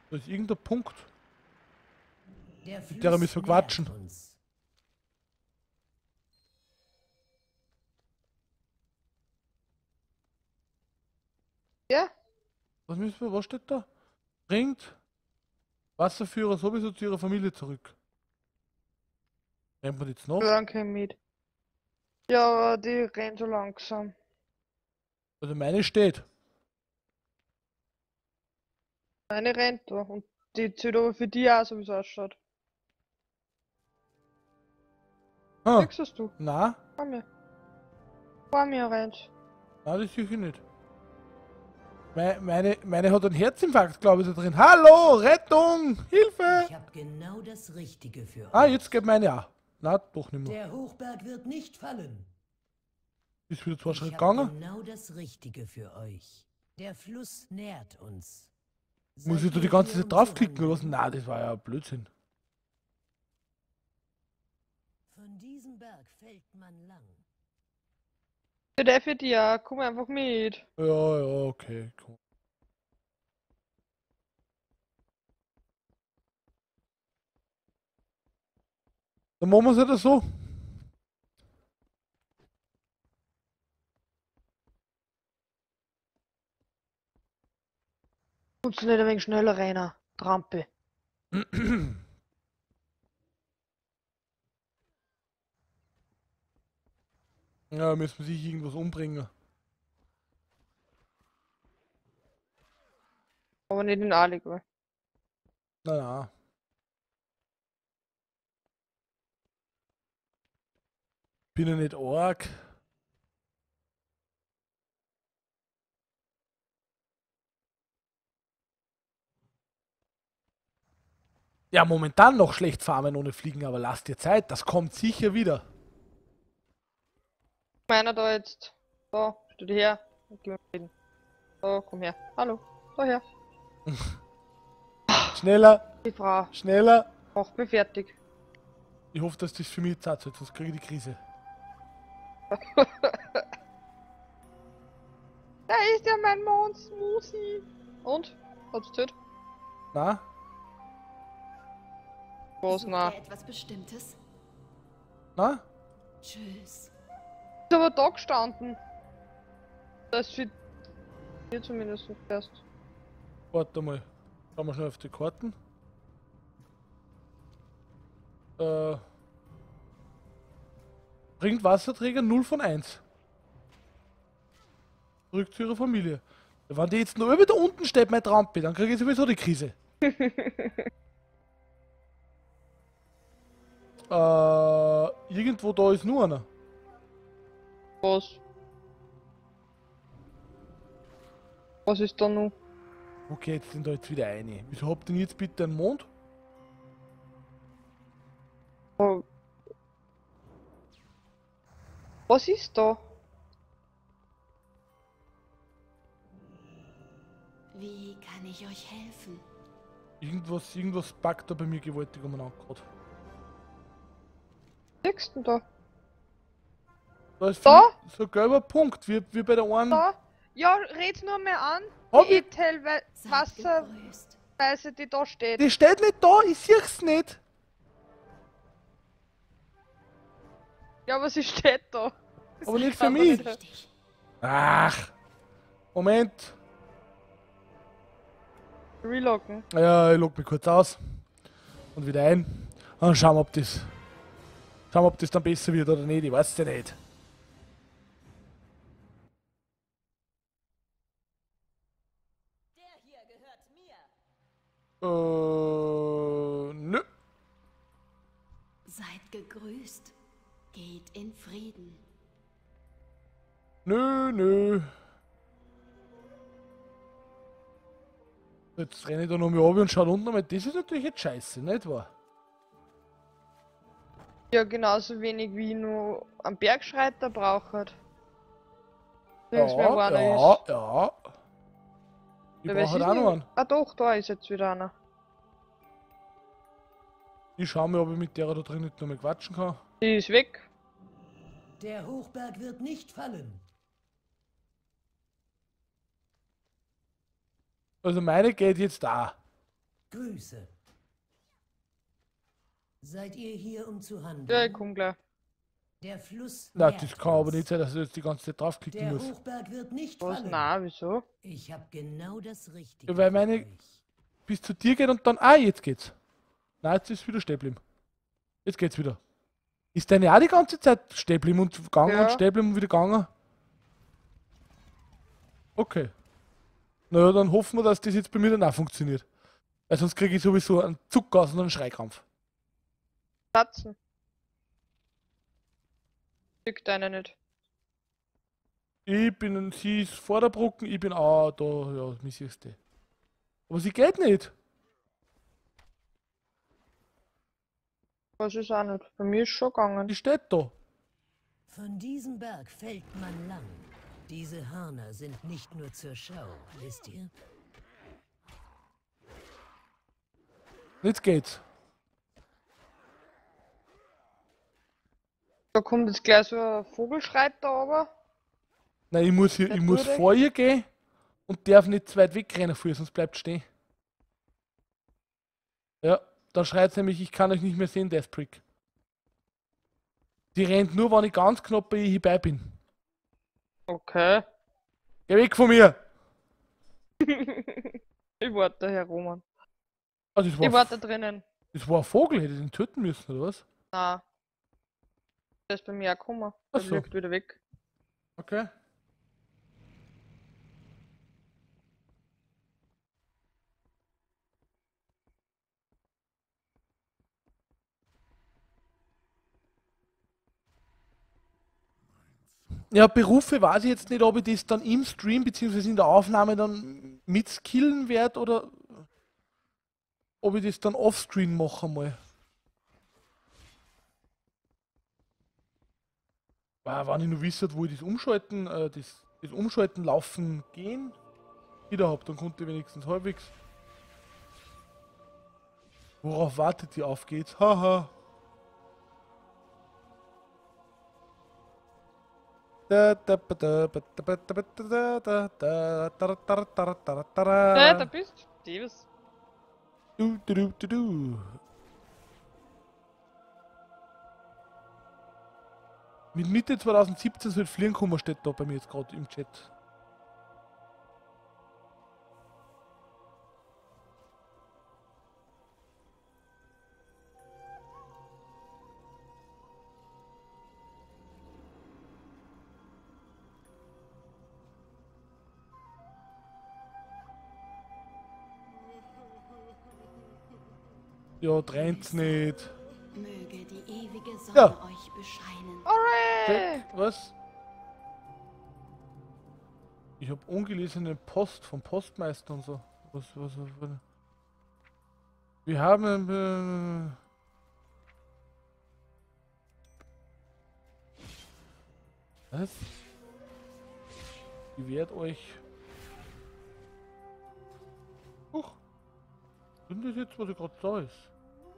Da ist irgendein Punkt. Der Mit der müssen wir quatschen. nährt uns. Ja, Was steht da? Bringt Wasserführer sowieso zu ihrer Familie zurück. Rennt man jetzt noch? dann kein mit. Ja, aber die rennen so langsam. Also meine steht. Eine rennt da und die zählt aber für die auch, so wie es ausschaut. Ah, Siehst das du? na, Vor mir. Vor mir rennt. na, das sehe ich nicht. Meine hat einen Herzinfarkt, glaube ich, da drin. Hallo, Rettung, Hilfe! Ich habe genau das Richtige für Ah, euch. jetzt geht meine auch. Na, doch nicht mehr. Der Hochberg wird nicht fallen. Ist wieder 2 Schritte Ich habe gegangen. genau das Richtige für euch. Der Fluss nährt uns. Muss ich da die ganze Zeit draufklicken oder was? Na, das war ja Blödsinn. Von diesem Berg fällt man lang. Ja, der für die auch. Komm einfach mit. Ja, ja, okay, komm. Dann machen wir es halt so. Kannst du nicht ein wenig schneller rennen? Trampe. Ja, müssen wir sich irgendwas umbringen. Aber nicht in Allegory. Na, na. Bin ja nicht arg. Ja, momentan noch schlecht farmen ohne Fliegen, aber lasst dir Zeit, das kommt sicher wieder. Meiner da jetzt. Da, steh dir her. Und geh mal reden. So, komm her. Hallo. Da her. Schneller, Die Frau. schneller. Macht mich fertig. Ich hoffe, dass das für mich Zeit wird, sonst kriege ich die Krise. Da ist ja mein Musi. Und? Hat's tut? Na? Was, Sucht na? ihr etwas Bestimmtes? Na? Tschüss. Ist aber da gestanden. Das ist für dir zumindest nicht erst. Warte mal. Schauen wir schnell auf die Karten. Bringt Wasserträger 0 von 1. Zurück zu ihrer Familie. Wenn die jetzt noch über da unten steht, meine Trampe, dann kriege ich sowieso die Krise. Irgendwo da ist nur einer. Was? Was ist da noch? Wo geht's denn da jetzt wieder rein? Wieso habt ihr denn jetzt bitte einen Mond? Oh. Was ist da? Wie kann ich euch helfen? Irgendwas packt da bei mir gewaltig umeinander gerade. Siehst du da? Da ist Da? so ein gelber Punkt, wie bei der einen. Da? Ja, red's nur mehr an. Hab Die ich- Etel Seid gegrüßt. Wasserweise, die da steht. Die steht nicht da, ich seh's nicht. Ja, aber sie steht da. Aber nicht für Aber mich. nicht- Richtig. Ach. Moment. Reloggen. Ja, ich log mich kurz aus. Und wieder ein. Und schauen wir, ob das. Schauen wir, ob das dann besser wird oder nicht. Ich weiß es ja nicht. Der hier gehört mir. Nö. Seid gegrüßt. Geht in Frieden. Nö. Jetzt renne ich da noch mal runter und schau unten mal. Das ist natürlich jetzt scheiße, nicht wahr? Ja, genauso wenig wie nur am Bergschreiter braucht. Ja, Nirgends mehr wo einer ja, ist. ja. Ich Ja, brauche was halt ist auch noch denn- einen. Ah doch, da ist jetzt wieder einer. Ich schau mal, ob ich mit der da drin nicht noch mal quatschen kann. Die ist weg. Der Hochberg wird nicht fallen. Also meine geht jetzt da. Grüße. Seid ihr hier, um zu handeln? Ja, ich komm gleich. Der Fluss Na, nährt das kann aber uns. nicht sein, dass ich jetzt die ganze Zeit draufklicken Der muss. Hochberg wird nicht Was? fallen. Nein, wieso? Ich habe genau das Richtige Ja, weil für meine euch. bis zu dir geht und dann. Ah, jetzt geht's. Nein, jetzt ist es wieder stehen geblieben. Jetzt geht's wieder. Ist deine auch die ganze Zeit stehen geblieben und gegangen Ja. und stehen geblieben und wieder gegangen? Okay. Naja, dann hoffen wir, dass das jetzt bei mir dann auch funktioniert. Weil sonst kriege ich sowieso einen Zuckgas und einen Schreikrampf. Platzen. Kriegt deine nicht. Sie ist vor der Brücke, ich bin auch da, ja, mich siehst du. Aber sie geht nicht. Was ist auch nicht. Bei mir ist schon gegangen. Die steht da. Von diesem Berg fällt man lang. Diese Hörner sind nicht nur zur Schau, wisst ihr? Jetzt geht's. Da kommt jetzt gleich so ein Vogelschreit da runter. Nein, ich muss, Der ich muss tut vor ihr gehen und darf nicht zu weit wegrennen vor ihr, sonst bleibt stehen. Ja, dann schreit nämlich, ich kann euch nicht mehr sehen, Death Prick. Die rennt nur, wenn ich ganz knapp bei ihr hierbei bin. Okay. Geh weg von mir! Ich warte, Herr Roman. Ah, das Ich war, warte drinnen. das war ein Vogel, hätte ich den töten müssen, oder was? Nein. Der ist bei mir auch gekommen. Ach Der so. fliegt wieder weg. Okay. Ja, Berufe weiß ich jetzt nicht, ob ich das dann im Stream bzw. in der Aufnahme dann mit skillen werde oder ob ich das dann offscreen mache mal. Wenn ich nur wisse, wo ich das Umschalten, das Umschalten laufen gehen wieder hab, dann konnte ich wenigstens halbwegs. Worauf wartet ihr? Auf geht's. Haha. Ne, da bist du. Davis. Du. Mit Mitte 2017 soll fliegen kommen, steht da bei mir jetzt gerade im Chat. Ja, trennt's nicht. Möge die ewige Sonne Ja. euch bescheinen. Alright. Was? Ich habe ungelesene Post vom Postmeister und so. Was? Wir haben. Was? Ich werde euch. Huch. Sind das jetzt, was gerade da ist?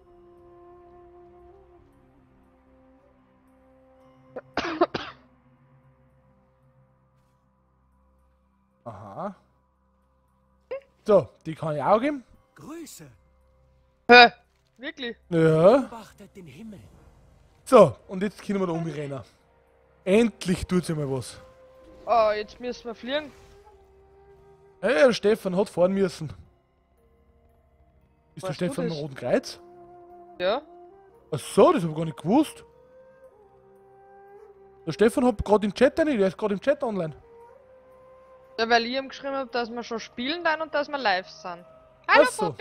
Aha. So, die kann ich auch geben. Grüße, Hä? Wirklich? Ja. beobachtet den Himmel. So, und jetzt können wir da umrennen. Endlich tut sie mal was. Oh, jetzt müssen wir fliegen. Hey, der Stefan hat fahren müssen. Ist der Weißt du Stefan im das? Roten Kreuz? Ja? Ach so, das habe ich gar nicht gewusst. Der Stefan hat gerade im Chat rein, der ist gerade im Chat online. Ja, weil ich ihm geschrieben habe, dass wir schon spielen dann und dass wir live sind. Hallo, Ach so. Puppi!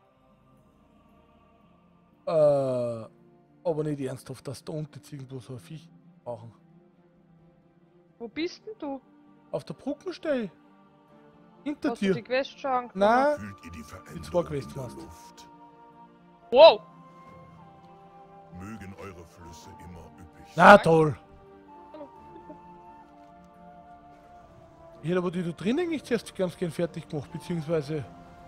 Aber nicht ernsthaft, dass da unten jetzt irgendwo so ein Viech brauchen. Wo bist denn du? Auf der Brücke stehe ich. Hinter Hast du dir. die Quest schon angefangen? Nein, Fühlt ihr die Veränderung zwei in Quests der machst du. Luft? Wow! Mögen eure Flüsse immer üppig na sein. toll. Ich hätte aber die da drin eigentlich zuerst ganz gern fertig gemacht, beziehungsweise.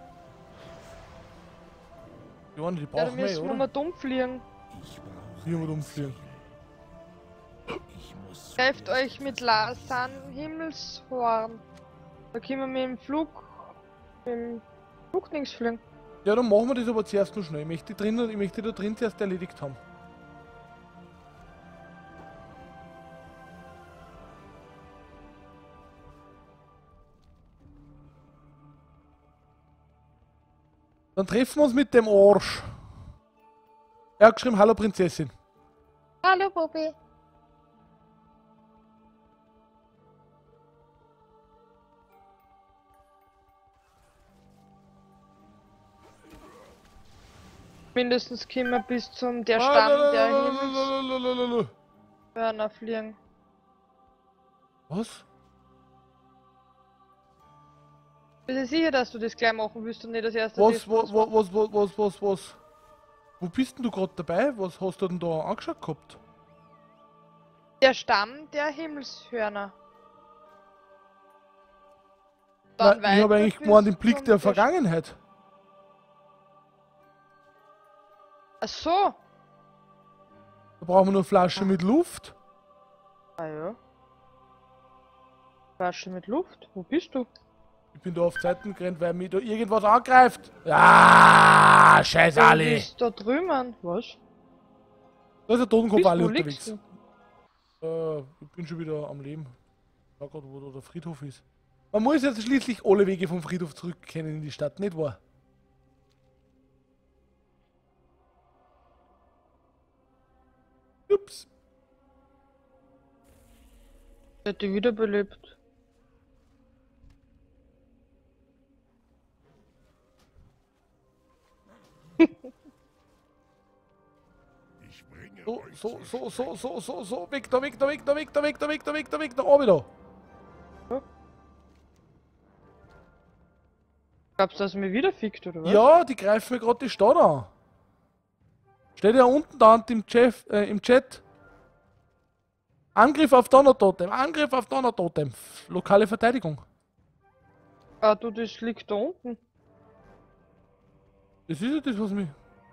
Die anderen, die Ja, dann brauchen wir, müssen wir oder? mal dumm fliegen. Ich brauche Hier mal ein umfliegen. Ziel. Ich muss Greift zuerst euch mit zum Lasan Himmelshorn. Da können wir mit dem Flugdings fliegen. Ja, dann machen wir das aber zuerst noch schnell. Ich möchte da drin zuerst erledigt haben. Dann treffen wir uns mit dem Arsch. Er hat geschrieben, hallo Prinzessin. Hallo, Bobby. Mindestens kommen wir bis zum der Stamm der Himmelshörner fliegen. Was? Bist du sicher, dass du das gleich machen willst und nicht das erste Was, testen? was? Wo bist denn du gerade dabei? Was hast du denn da angeschaut gehabt? Der Stamm der Himmelshörner. Nein, ich weiter habe eigentlich bis gemeint, den Blick zum der Vergangenheit. Ach so. Da brauchen wir nur eine Flasche mit Luft. Ah ja. Flasche mit Luft? Wo bist du? Ich bin da auf Seiten gerannt, weil mich da irgendwas angreift. Ah, scheiß Du Ali. bist da drüben. Was? Da ist der Totenkopf Ali Wo unterwegs. liegst Ich bin schon wieder am Leben. Ich schau grad, wo da der Friedhof ist. Man muss jetzt schließlich alle Wege vom Friedhof zurückkennen in die Stadt, nicht wahr? Ups. Der hat die wiederbelebt. Ich bringe So, euch so, zur so. Weg da. Oben da. Glaubst du, dass er mich wieder fickt, oder was? Ja, die greifen mir gerade die Stadt an. Steht ja unten da im Chat. Angriff auf Donnertotem. Lokale Verteidigung. Ah, du, das liegt da unten. Das ist ja das, was mich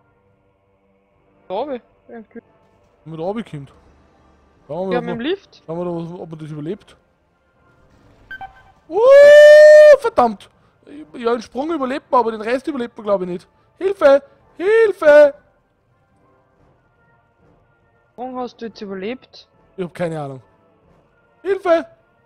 Da hab ich. Irgendwie. mit runterkommt. Schauen Wir wir, haben im Lift. schauen wir da, ob man das überlebt. Verdammt! Ja, einen Sprung überlebt man, aber den Rest überlebt man, glaube ich, nicht. Hilfe! Hilfe! Warum hast du jetzt überlebt? Ich habe keine Ahnung. Hilfe!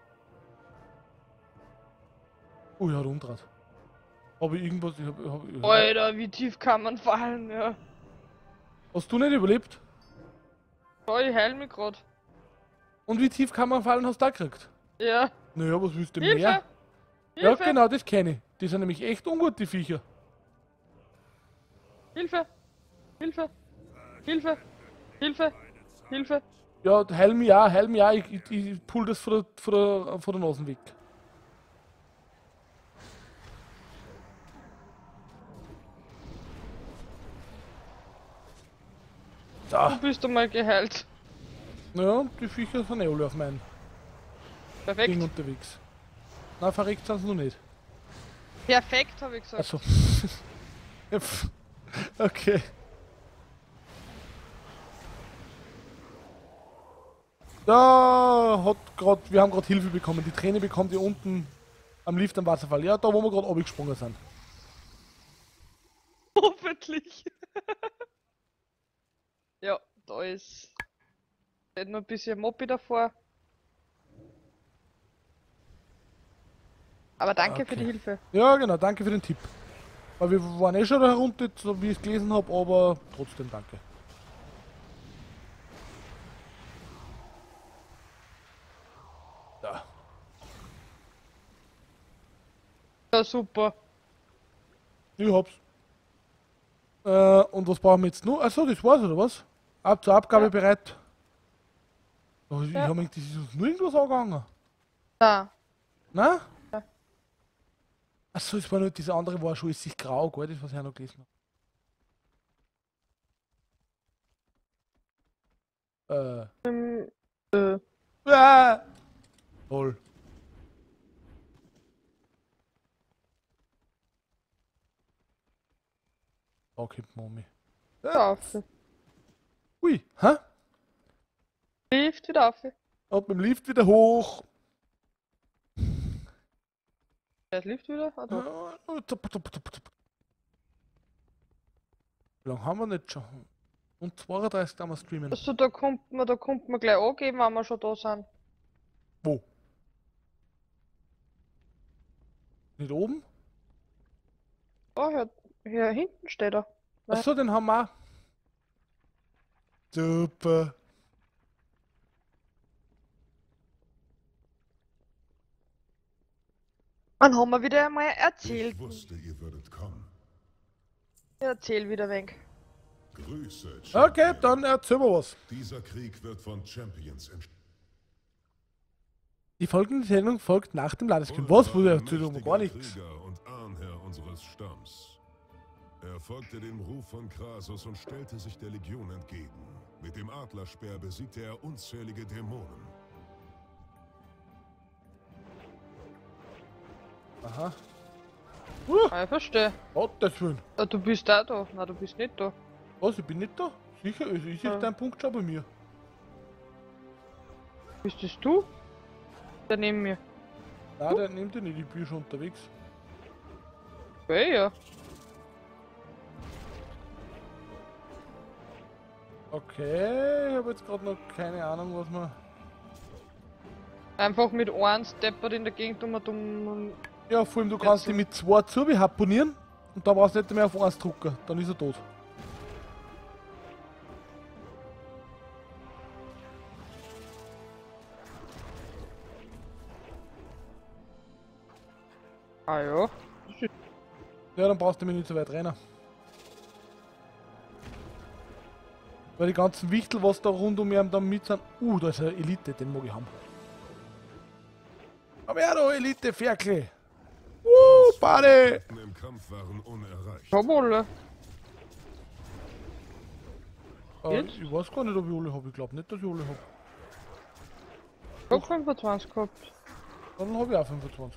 Oh, ja, Rundrad. Habe ich irgendwas? Alter, wie tief kann man fallen, ja. Hast du nicht überlebt? Oh, ich heil mich grad. Und wie tief kann man fallen, hast du da gekriegt? Ja. Naja, was willst du Hilfe! mehr? Ja, Hilfe! genau, das kenne ich. Die sind nämlich echt ungut, die Viecher. Hilfe! Hilfe! Hilfe! Hilfe! Hilfe! Ja, heil mich auch. Ich pull das von der Nase weg. Du Da. bist einmal geheilt. Naja, die Viecher sind alle auf mein Perfekt. Ding unterwegs. Na, verreckt sind sie noch nicht. Perfekt, habe ich gesagt. Achso. Okay. Wir haben gerade Hilfe bekommen. Die Träne bekommt ihr unten am Lift am Wasserfall. Ja, da wo wir gerade abgesprungen sind. Hoffentlich. Ja, da ist. Steht noch ein bisschen Moppi davor. Aber danke für Okay. die Hilfe. Ja, genau, danke für den Tipp. Weil wir waren eh schon da herunter, so wie ich es gelesen habe, aber trotzdem danke. Ja. Ja, super. Ich hab's. Und was brauchen wir jetzt noch? Achso, das war's, oder was? Zur Abgabe Ja. bereit. Oh, ich Ja. hab gedacht, das ist uns nur irgendwas angegangen. Na, Na? Ja. Achso, es war nur, dieser andere war schon, ist sich grau, gell, das was ich auch noch gelesen habe. Toll. Da kommt Mami. wieder auf. Ui, hä? Lift wieder auf. Ab mit dem Lift wieder hoch. Der Lift wieder? Ah, doch. Wie lange haben wir nicht schon? Und 32 kann man streamen. Also da kommt man gleich angeben, wenn wir schon da sind. Wo? Nicht oben? Oh, hier hinten steht er. Ja. Achso, den haben wir auch. Super. Dann haben wir wieder einmal erzählt. Ich wusste, ihr würdet kommen. Erzähl wieder ein wenig. Grüße, Okay, Champion. dann erzähl mal was. Dieser Krieg wird von Champions entschieden. Die folgende Sendung folgt nach dem Livestream. Was wurde erzählt? Gar nichts. Krieger und Ahnherr unseres Stamms. Er folgte dem Ruf von Krasus und stellte sich der Legion entgegen. Mit dem Adlerspeer besiegte er unzählige Dämonen. Aha. Ah, ich verstehe. Gottes Willen. Ah, du bist auch da. Nein, du bist nicht da. Was, ich bin nicht da? Sicher, also ist Ja. jetzt dein Punkt schon bei mir. Bist das du? Der neben mir. Nein, der nimmt ihn nicht, ich bin schon unterwegs. Okay, ja. Okay, ich habe jetzt gerade noch keine Ahnung, was man... Einfach mit einem Stepper in der Gegend um. Ja, vor allem du kannst ihn mit 2 Zubi harponieren und dann brauchst du nicht mehr auf 1 drucken, dann ist er tot. Ah ja. Ja, dann brauchst du mich nicht so weit rennen. Weil die ganzen Wichtel, was da rund um ihn dann mit sind... da ist eine Elite, den mag ich haben. Komm her, du Elite-Ferkel! Buddy! Im Kampf waren unerreicht. Jawohl. Jetzt? Ich weiß gar nicht, ob ich alle habe. Ich glaube nicht, dass ich alle habe. Ich hab 25 gehabt. Dann habe ich auch 25.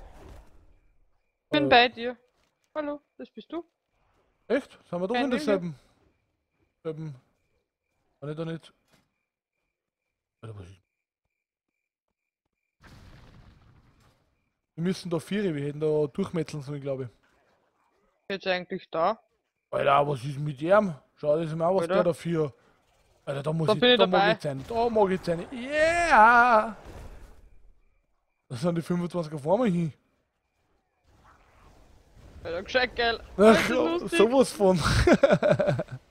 Bin bei dir. Hallo, das bist du? Echt? Sind wir doch Kein in derselben... selben... Kann ich da nicht... Alter, was ist... Wir müssen da 4, wir hätten da durchmetzeln sollen, glaube ich. Jetzt eigentlich da. Alter, was ist mit ihm? Schau, das ist mir auch was Alter. der dafür. Alter, da muss Da ich, bin ich da mag dabei. ich sein. Da mag ich sein. Yeah! Da sind die 25er vor mir hin. Alter, gescheit geil. Ach, Das ist lustig. sowas von.